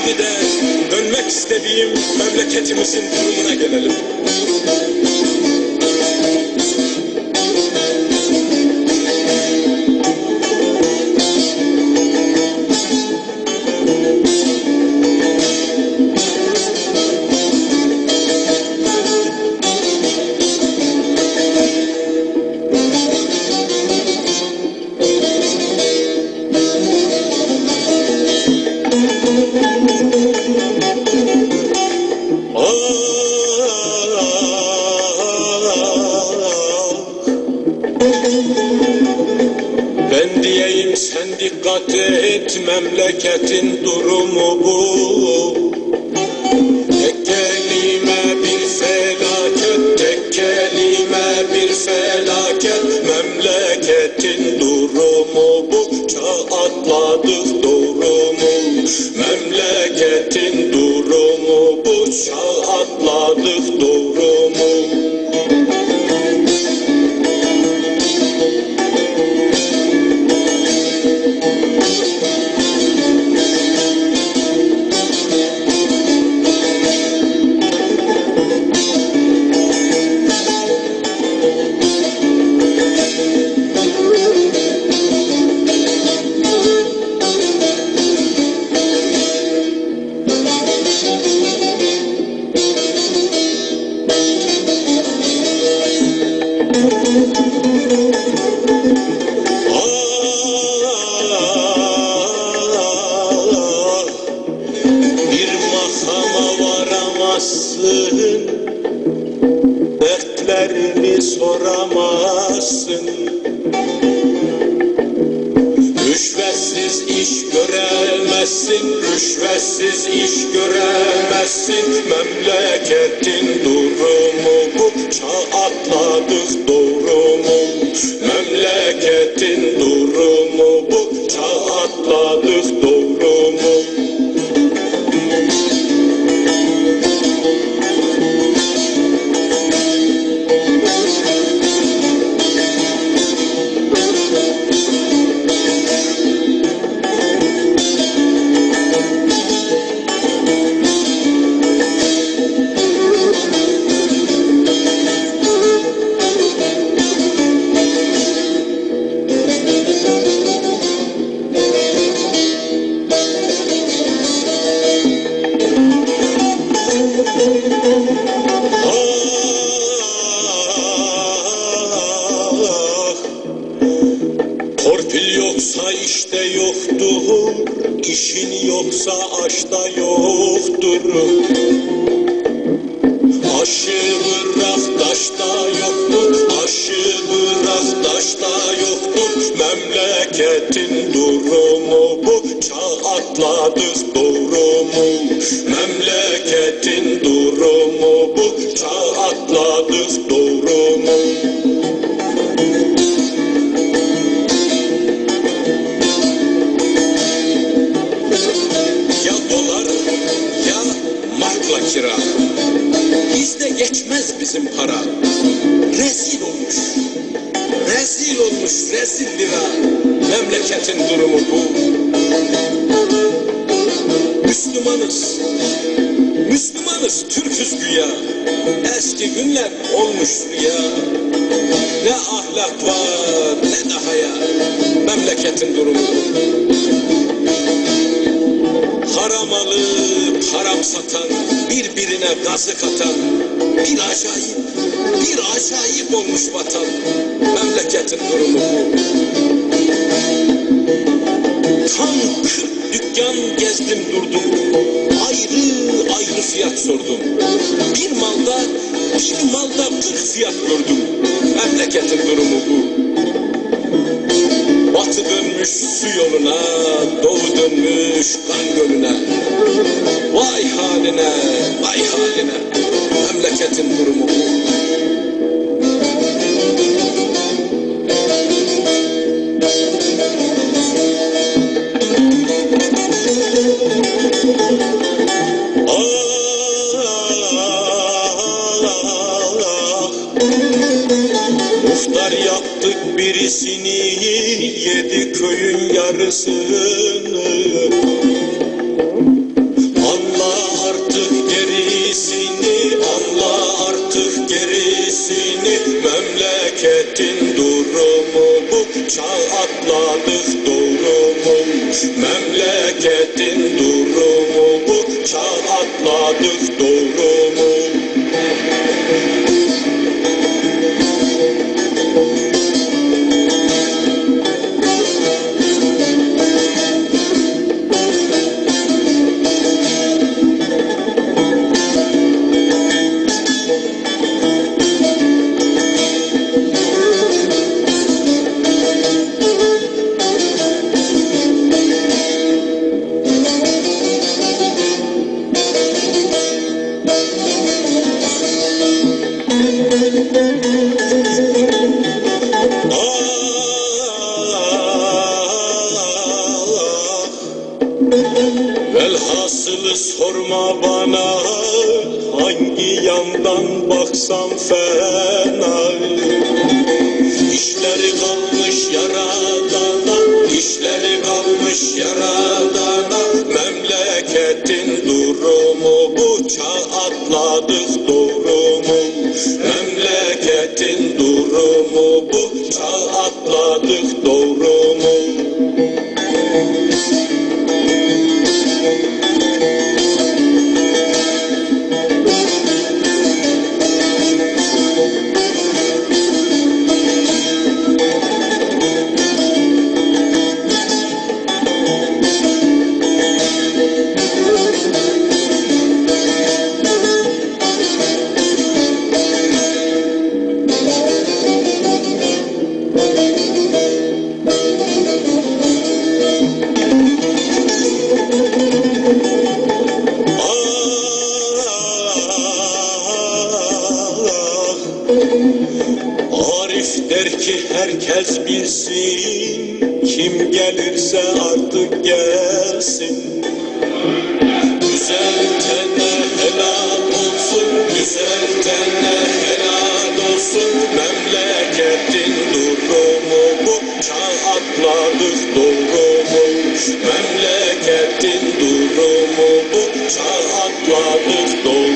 Şimdi de dönmek istediğim memleketimizin durumuna gelelim. Ben diyeyim sen dikkat et, memleketin durumu bu. Tek kelime bir felaket, tek kelime bir felaket. Memleketin durumu bu, çağ atladık doğru mu? Memleketin durumu bu, çağ atladık doğru mu? Dertlerini soramazsın. Rüşvetsiz iş göremezsin, rüşvetsiz iş göremezsin. Memleketin durumu bu, çağ atladık doğru mu? Memleketin durumu bu, çağ atladık doğru mu? Torpil yoksa işte yoktur, işin yoksa aşta yoktur. Aşı bırak taşta yoktur, aşı bırak taşta yoktur. Memleketin durumu bu, çağ atladık doğru mu? Memleketin durumu bu, çağ atladık doğru mu? Kira. Bizde geçmez bizim para. Rezil olmuş. Rezil olmuş, rezil lira. Memleketin durumu bu. Müslümanız. Müslümanız, Türküz güya. Eski günler olmuş rüya. Ne ahlak var, ne de haya. Memleketin durumu bu. Haram alıp haram satan, birbirine gazı katan, bir acayip olmuş vatan. Memleketin durumu bu. Tam 40 dükkan gezdim durdum, ayrı ayrı fiyat sordum. Bir malda 40 fiyat gördüm. Memleketin durumu bu. Batı dönmüş su yoluna, doğu dönmüş kan gölüne. Vay haline, vay haline. Memleketin durumu bu. Muhtar yaptık birisini, yedi köyün yarısını. Memleketin durumu bu, çağ atladık doğru mu? Velhasılı sorma bana, hangi yandan baksam fena. İşleri kalmış yaradana, işleri kalmış yaradana. Memleketin durumu bu, çağ atladık doğru mu? Memleketin durumu bu, çağ atladık doğru mu? Arif der ki herkes bilsin, kim gelirse artık gelsin. Güzel tene helal olsun, güzel tene helal olsun. Memleketin durumu bu, çağ atladık doğru mu? Memleketin durumu bu, çağ atladık doğru mu?